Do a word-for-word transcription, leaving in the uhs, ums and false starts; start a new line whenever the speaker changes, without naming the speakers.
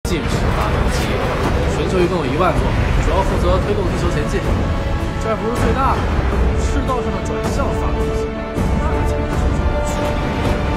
近视发动机。全球一共有一万座，主要负责推动地球前进。这不是最大的，赤道上的转向发动机，那才是真正的驱动力。